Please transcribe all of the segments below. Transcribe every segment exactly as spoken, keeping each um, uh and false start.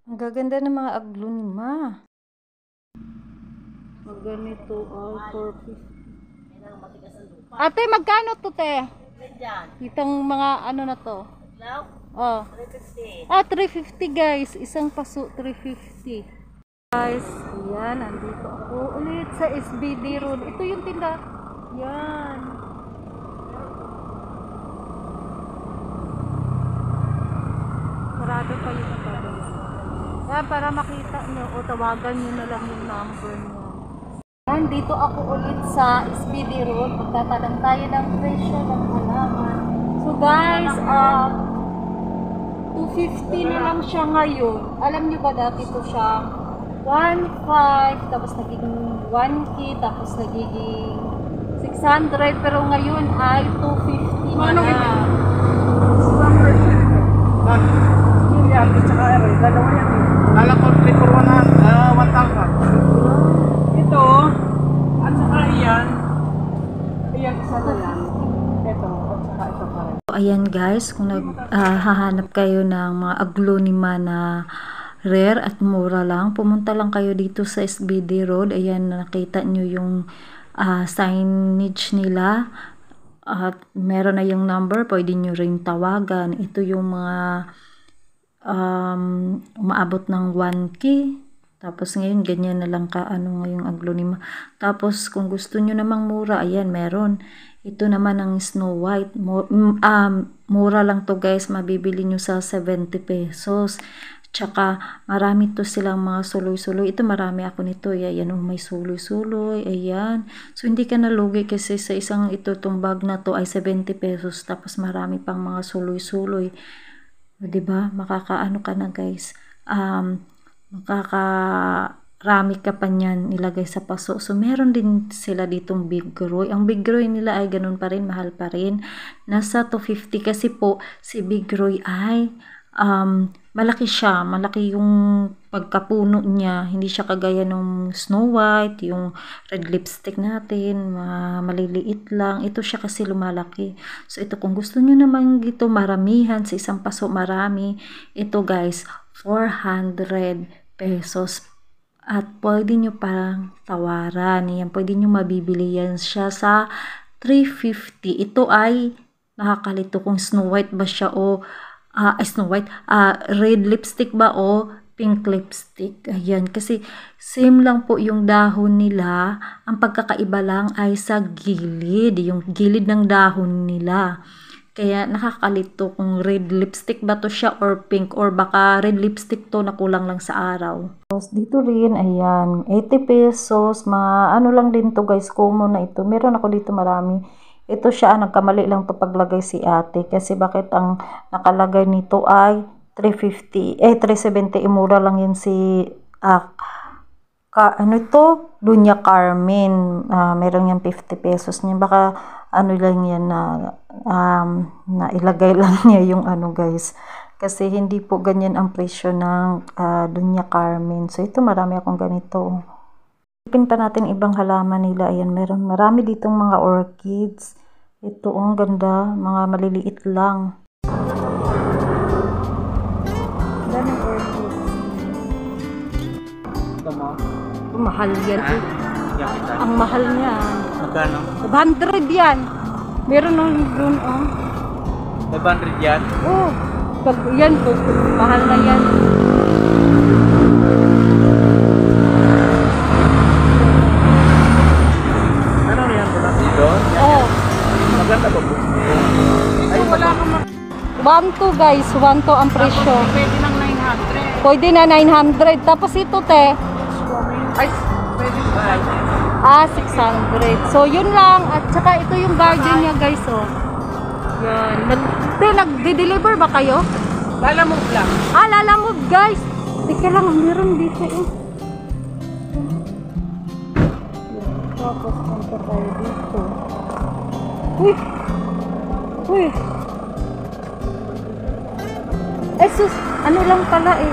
Ang gaganda ng mga aglonema. Ang ganito all for fifty. Ate, magkano to, te? Itong mga ano na to? Oh. Ah, three fifty guys. Isang paso, three fifty. Guys, yan. Nandito ako ulit sa S B D Road. Ito yung tinda. Yan. Sarado pa yung tabi. Yan, para makita nyo o tawagan nyo na lang yung number nyo. Yan, dito ako ulit sa S B D Road. Magtatanong tayo ng presyo ng halaman. So guys, um, two fifty na lang siya ngayon. Alam nyo ba dati ito siya one five, tapos nagiging one K, tapos nagiging six hundred, pero ngayon ay two fifty na na. Yung yan, tsaka aray, dalawa yan eh. Kala ko three for one thousand. Ito, at saka iyan, iyan isa na yan. Ito, at saka ito pa rin. Ayan guys, kung naghahanap uh, kayo ng mga aglonema na rare at mura lang, pumunta lang kayo dito sa S B D Road. Ayan, nakita nyo yung uh, signage nila at meron na yung number, pwede nyo rin tawagan. Ito yung mga um, umaabot ng one K, tapos ngayon ganyan na lang ka ano ngayong aglonema. Tapos kung gusto nyo namang mura, ayan meron. Ito naman ang Snow White, Mo um, mura lang to guys, mabibili nyo sa seventy pesos. Tsaka marami to silang mga suloy-suloy. Ito marami ako nito. Ayan, oh, may suloy-suloy. Ayan. So hindi ka nalugi kasi sa isang ito, itong bag na to ay seventy pesos. Tapos marami pang mga suloy-suloy. Diba? Makakaano ka na guys. Um, makakarami ka pa niyan ilagay sa paso. So meron din sila ditong Big Roy. Ang Big Roy nila ay ganun pa rin. Mahal pa rin. Nasa two fifty kasi po si Big Roy ay um, malaki siya, malaki yung pagkapuno niya, hindi siya kagaya ng Snow White, yung red lipstick natin, uh, maliliit lang. Ito siya kasi lumalaki. So ito, kung gusto nyo naman ito maramihan, sa isang paso marami, ito guys, four hundred pesos. At pwede nyo parang tawaran. Yan, pwede nyo mabibili yan siya sa three fifty. Ito ay nakakalito kung Snow White ba siya o Uh, Snow White, uh, red lipstick ba o pink lipstick. Ayan, kasi same lang po yung dahon nila. Ang pagkakaiba lang ay sa gilid, yung gilid ng dahon nila. Kaya nakakalito kung red lipstick ba to siya or pink, or baka red lipstick to na kulang lang sa araw. Tapos dito rin, ayan, eighty pesos, ma ano lang din to guys, common na ito. Meron ako dito marami. Ito siya, nagkamali lang to paglagay si ate. Kasi bakit ang nakalagay nito ay three fifty, eh three seventy, imura lang yun si, ah, ka, ano ito? Dunya Carmen. Ah, meron yan fifty pesos niya. Baka ano lang yan na, um, na ilagay lang niya yung ano guys. Kasi hindi po ganyan ang presyo ng uh, Dunya Carmen. So ito, marami akong ganito. Ipin pa natin ibang halaman nila. Ayan, meron marami ditong mga orchids. Ito, ang ganda. Mga maliliit lang. Daming orchids. Ito mo? Mahal yan. Ah, eh. yan kita. Ang mahal niya. Magkano? five hundred yan. Meron nung doon, oh. five hundred yan? Oh, pag yan po, mahal na yan. Ano yan? Wala dito? Oh. Maganda ba po? Ay, wala kang mag... one two guys, one two ang presyo. Pwede ng nine hundred. Pwede na nine hundred. Tapos ito, te. Ay, pwede ba? Ah, six hundred. So, yun lang. At saka ito yung garden niya, guys, oh. Yan. Te, nag-deliver ba kayo? Lalamove lang. Ah, lalamove, guys. Teka lang, meron dito, eh. Tapos, punta tayo dito. Uy! Uy! Eh, sus, ano lang pala, eh.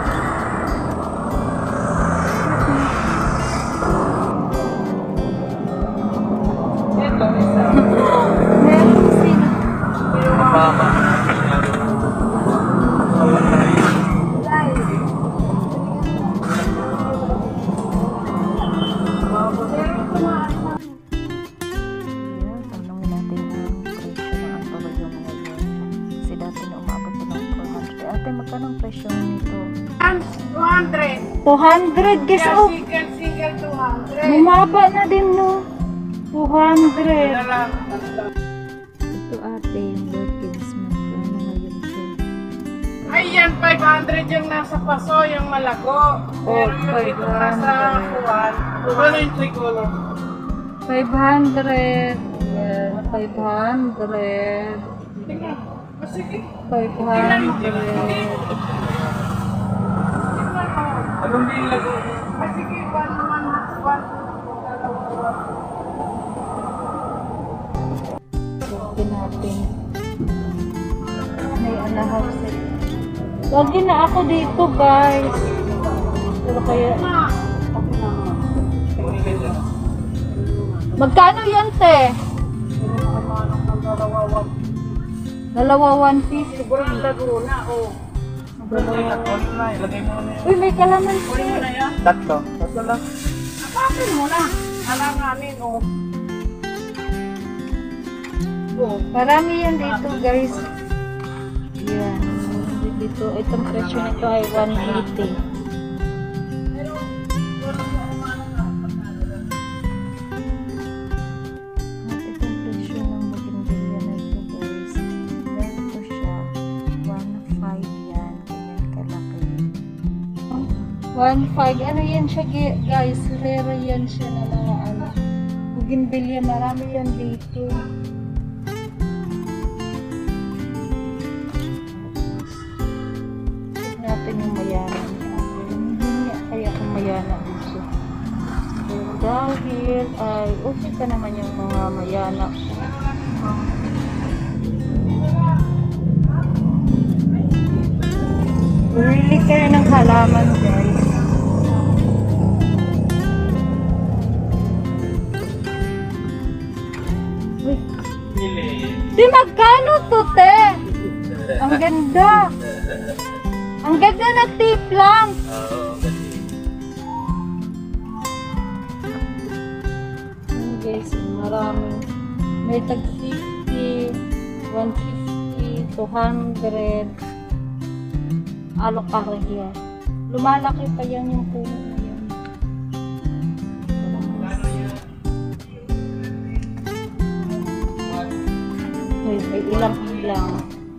Ito, isa. Meron sila. Mama. Guys, nito. two hundred. two hundred guys. Yeah, Oh, single, single two hundred. bumaba na din no. two hundred. Ito lang. Ito ate yung Wilkins Magkano ngayon to? Ay, yan, five hundred yung nasa paso, yung malago. Pero yung ito nasa kuwan. Ano yung tricolor? five hundred. Yan, five hundred. Tingnan. Ah, sige. five hundred. Anong nilago? Ah, sige, one, one, one. Lagi natin. May alahap set. Lagi na ako dito guys. Pero kaya... Magkano yan te? Dalawa one piece. Sigurang lago na, oh. Ilagay mo na yan. Uy, may kalamansi. Kunin mo na yan. Tatlo. Tatlo lang. Apakin mo na. Alanganin, oh. Oh. Marami yan dito guys. Yan. Dito, itong presyo nito ay one eighty. At itong presyo ng bougainvillea na ito guys. Ganito siya. one five yan. Ganyan kalaki. one five. Ano yan siya guys? Rare yan siya na mga ano. Bougainvillea. Marami yan dito. Natin yung mayana niya. Hindi niya kaya kung mayana dito. Pero dahil ay okay pa naman yung mga mayana. Really kayo ng halaman guys. Uy. Di magkano to te? Ang ganda. Ang ganda ng tip lang. Ayan guys, maraming. May tag fifty, one fifty, two hundred. Alok-arya. Lumalaki pa yan yung puno na yan. May, may ilang-ilang.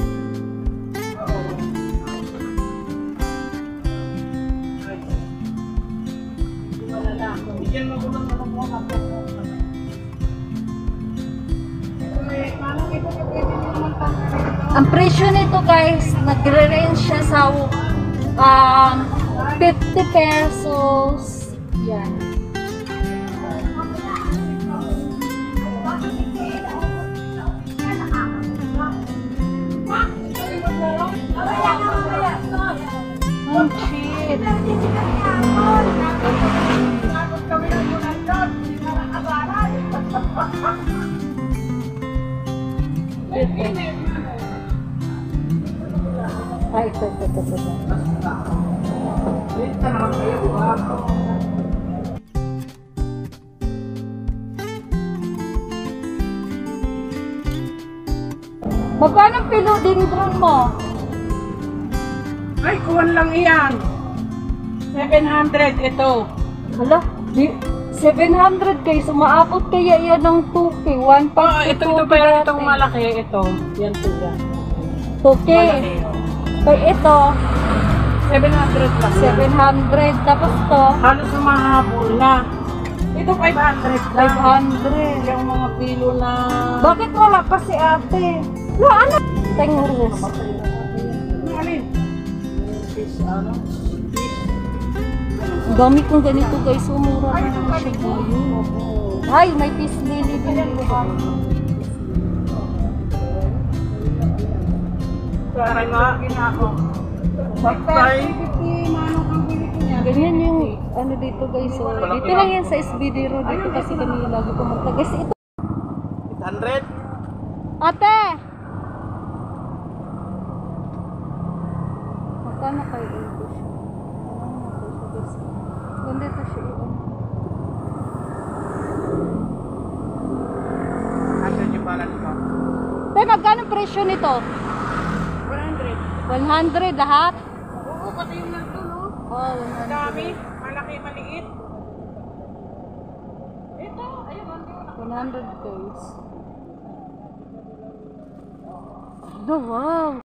Bigyan mo ko ng ano mo. Ang presyo nito guys, nagre-range siya sa um, fifty pesos. Yan. Ang cheap. Ay, ito, ito, ito, ito. Magkano philodendron mo? Ay, kuwan lang iyan. seven hundred ito. Hala, di, seven hundred kayo. Sumaabot kaya yan ng two K. one Oo, oh, ito, ito pero itong malaki. Ito. Yan po yan. two K. Kaya ito, seven hundred lang. seven hundred. Tapos to, Halos mahabol na. Ito five hundred lang. five hundred. Yung mga pilo na... Bakit wala pa si ate? Wala, ano? Tengurus. Ano alin? Fish, ano? Fish. Ang dami kong ganito guys. Umura na naman siya ngayon. Ay, may peace lily din dito. Para nga, ginako. Bakbay. Ganyan yung ano dito guys. So, dito lang yan sa S B D Road. Dito kasi kami lagi pumunta. Guys, ito. eight hundred? Ate! Magkano kayo ito siya? Ganda ito siya yun. Asan yung balance mo? Tay, magkano presyo nito? one hundred. one hundred lahat? Oo, pati yung nandun, no? Oh, Ang dami. Malaki, maliit. Ito, ayun, nandun. one hundred days. Oh, wow!